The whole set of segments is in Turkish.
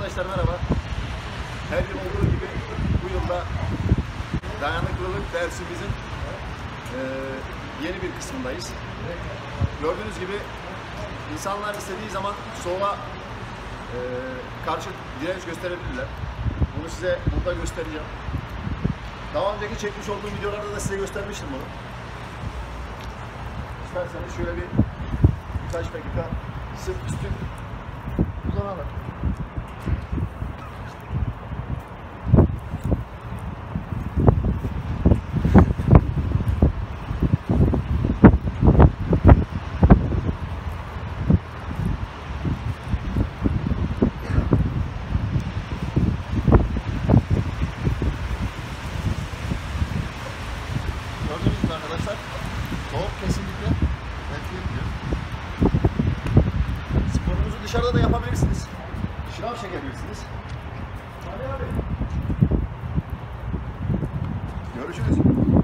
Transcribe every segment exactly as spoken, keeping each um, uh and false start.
Arkadaşlar merhaba. Her yıl olduğu gibi bu yılda dayanıklılık dersimizin e, yeni bir kısmındayız. Gördüğünüz gibi insanlar istediği zaman soğuğa e, karşı direnç gösterebilirler. Bunu size burada göstereceğim. Daha önceki çekmiş olduğum videolarda da size göstermiştim bunu. İsterseniz şöyle bir birkaç dakika sırt üstü uzanalım. Gördüğünüz gibi arkadaşlar, soğuk kesinlikle etkilemiyor. Sporunuzu dışarıda da yapabilirsiniz. Şınav çekebilirsiniz. Hadi abi. Görüşürüz.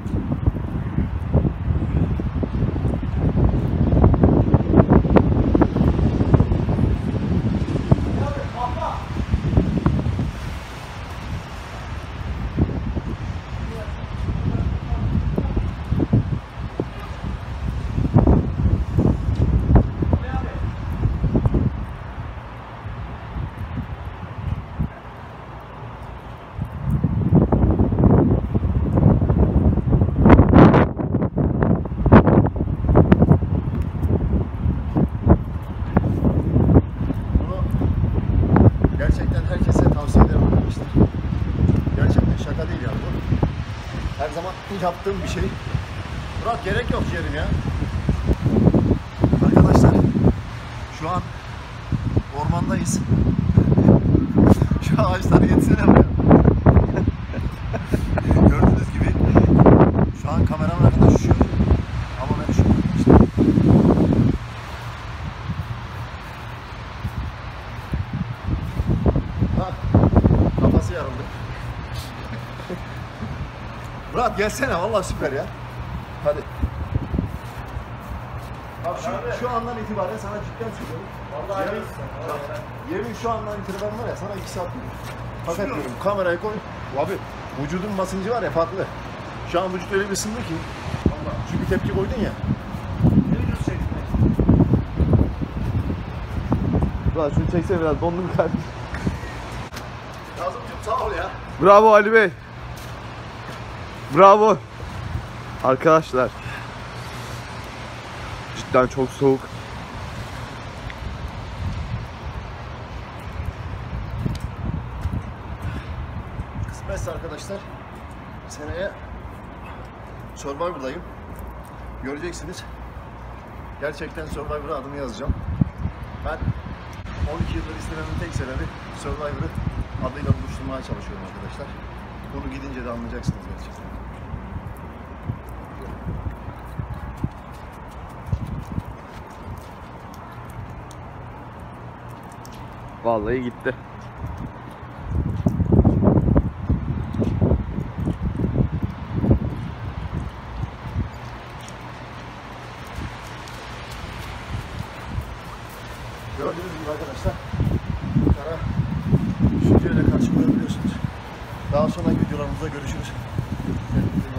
Gerçekten herkese tavsiye ederim arkadaşlar. Gerçekten şaka değil yani bu. Her zaman yaptığım bir şey. Murat gerek yok ciğerim ya. Arkadaşlar şu an ormandayız. Şu ağaçları yetsene buraya. Gördüğünüz gibi şu an kameramın arkadaş üşüyor. Ama ben üşüyorum işte. Kafası yarıldı. Murat gelsene vallahi süper ya. Hadi. Bak şu, şu andan itibaren sana cidden söylüyorum. Vallahi yemin, bak, yemin şu andan itibaren var ya sana iki saat diyorum. Fakat diyorum kamerayı koy. Abi vücudun basıncı var ya farklı. Şu an vücut öyle bir ısındı ki. Vallahi şu bir tepki koydun ya. Ne videosu çektin? Ulan şunu çeksene biraz, dondum kardeşim. Kazımcığım sağ ol ya. Bravo Ali Bey. Bravo. Arkadaşlar. Cidden çok soğuk. Kısmetse arkadaşlar seneye Survivor'dayım. Göreceksiniz. Gerçekten Survivor'a adımı yazacağım. Ben on iki yıldır istememin tek sebebi Survivor'ı adıyla buluşturmaya çalışıyorum arkadaşlar. Bunu gidince de anlayacaksınız gerçekten. Vallahi gitti. Gördüğünüz gibi arkadaşlar kara düşünceyle karşı koyabiliyorsunuz. Daha sonraki videolarımızda görüşürüz. Kendinize